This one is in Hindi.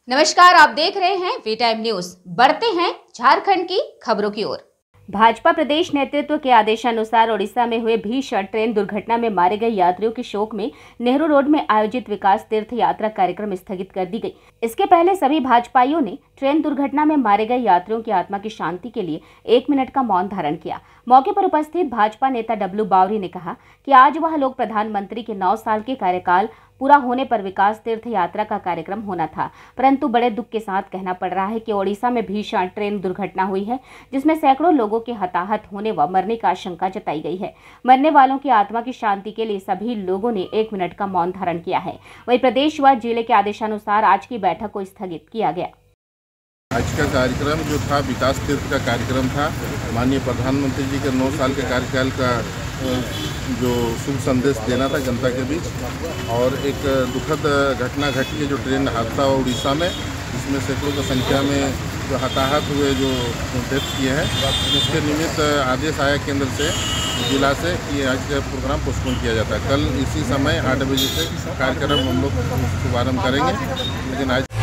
नमस्कार, आप देख रहे हैं वी टाइम न्यूज। बढ़ते हैं झारखंड की खबरों की ओर। भाजपा प्रदेश नेतृत्व के आदेशानुसार ओडिशा में हुए भीषण ट्रेन दुर्घटना में मारे गए यात्रियों के शोक में नेहरू रोड में आयोजित विकास तीर्थ यात्रा कार्यक्रम स्थगित कर दी गई। इसके पहले सभी भाजपाइयों ने ट्रेन दुर्घटना में मारे गए यात्रियों की आत्मा की शांति के लिए 1 मिनट का मौन धारण किया। मौके पर उपस्थित भाजपा नेता डब्लू बावरी ने कहा कि आज वह लोग प्रधानमंत्री के 9 साल के कार्यकाल पूरा होने पर विकास तीर्थ यात्रा का कार्यक्रम होना था, परंतु बड़े दुख के साथ कहना पड़ रहा है कि ओडिशा में भीषण ट्रेन दुर्घटना हुई है, जिसमें सैकड़ों लोगों के हताहत होने व मरने का आशंका जताई गई है। मरने वालों की आत्मा की शांति के लिए सभी लोगों ने 1 मिनट का मौन धारण किया है। वहीं प्रदेश व जिले के आदेशानुसार आज की बैठक को स्थगित किया गया। आज का कार्यक्रम जो था विकास तीर्थ का कार्यक्रम था। माननीय प्रधानमंत्री जी के 9 साल के कार्यकाल का जो शुभ संदेश देना था जनता के बीच, और एक दुखद घटना घटी है जो ट्रेन हादसा हुआ उड़ीसा में, जिसमें सैकड़ों की संख्या में जो हताहत हुए, जो डेथ किए हैं, उसके निमित्त आदेश आया केंद्र से, जिला से, कि आज का प्रोग्राम पोस्टपोन किया जाता है। कल इसी समय 8 बजे से कार्यक्रम हम लोग शुभारम्भ करेंगे, लेकिन आज